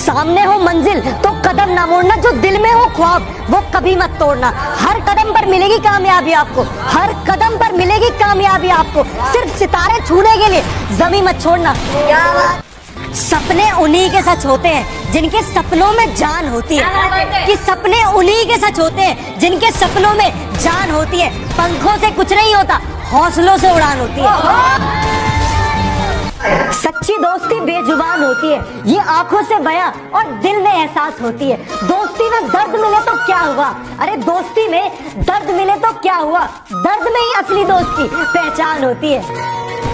सामने हो मंजिल तो कदम ना मोड़ना, जो दिल में हो ख्वाब वो कभी मत तोड़ना। हर कदम पर मिलेगी कामयाबी आपको, हर कदम पर मिलेगी कामयाबी आपको। सिर्फ सितारे छूने के लिए जमीन मत छोड़ना। सपने उन्हीं के सच होते हैं जिनके सपनों में जान होती है, कि सपने उन्हीं के सच होते हैं जिनके सपनों में जान होती है। पंखों से कुछ नहीं होता, हौसलों से उड़ान होती है। सच्ची दोस्ती बेजुबान होती है, ये आंखों से बयां और दिल में एहसास होती है। दोस्ती में दर्द मिले तो क्या हुआ, अरे दोस्ती में दर्द मिले तो क्या हुआ, दर्द में ही असली दोस्त की पहचान होती है।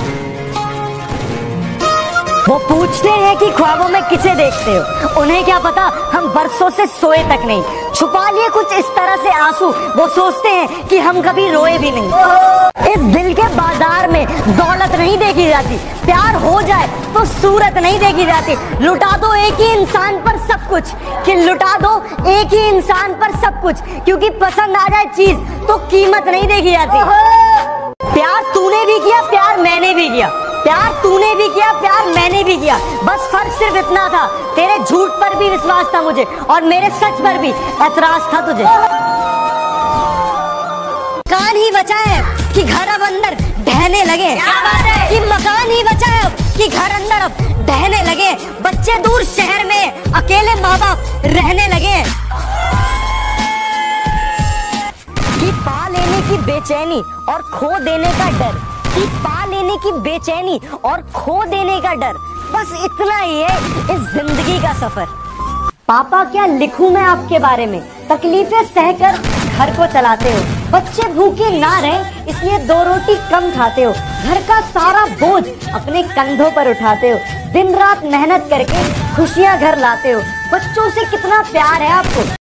वो पूछते हैं कि ख्वाबों में किसे देखते हो, उन्हें क्या पता हम बरसों से सोए तक नहीं, छुपा लिए कुछ इस तरह से आंसू। वो सोचते हैं कि हम कभी रोए भी नहीं। इस दिल के बाजार में दौलत नहीं देखी जाती, प्यार हो जाए तो सूरत नहीं देखी जाती। लुटा दो एक ही इंसान पर सब कुछ, कि लुटा दो एक ही इंसान पर सब कुछ, क्योंकि पसंद आ जाए चीज तो कीमत नहीं देखी जाती। प्यार तूने भी किया, प्यार मैंने भी किया, प्यार तूने भी किया, प्यार मैंने भी किया। बस फर्क सिर्फ इतना था, तेरे झूठ पर भी विश्वास था मुझे और मेरे सच पर भी एतराज था तुझे। मकान ही बचा है कि घर अब अंदर ढहने लगे, कि मकान ही बचा है कि घर अंदर अब ढहने लगे। बच्चे दूर शहर में अकेले माँ बाप रहने लगे, कि पा लेने की बेचैनी और खो देने का डर, कि पा लेने की बेचैनी और खो देने का डर, बस इतना ही है इस जिंदगी का सफर। पापा क्या लिखूं मैं आपके बारे में, तकलीफें सहकर घर को चलाते हो। बच्चे भूखे ना रहे इसलिए 2 रोटी कम खाते हो। घर का सारा बोझ अपने कंधों पर उठाते हो। दिन रात मेहनत करके खुशियां घर लाते हो। बच्चों से कितना प्यार है आपको।